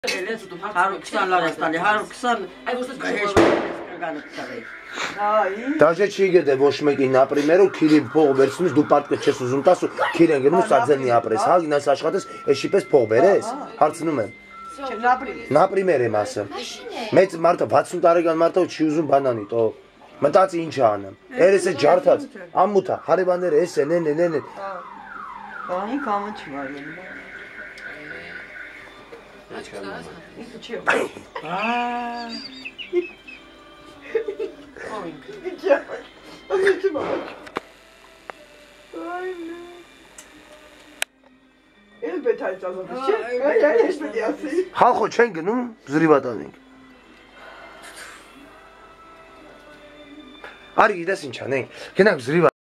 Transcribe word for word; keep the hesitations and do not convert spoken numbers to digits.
Даже чигеде вошмеки, например, кири փող վերցնես դու պատկը չես ուզում տաս ու քիրեն գնում սաձենի ապրես, հա, գնաս աշխատես, էսի պես փող բերես, հարցնում եմ։ Например, եմ ասում։ Մեծ մարդը վաթսուն տարեկան մարդը չի ուզում բանանի, տո մտածի ինչ անեմ։ Երես է ջարդած, ամմութա, հարևանները էս են, են, են, են։ Բանի կամը չվար։ Խալխո չեն գնում, զրիվատ անենք։ Արի գիտես ինչ անենք, գնանք զրիվատ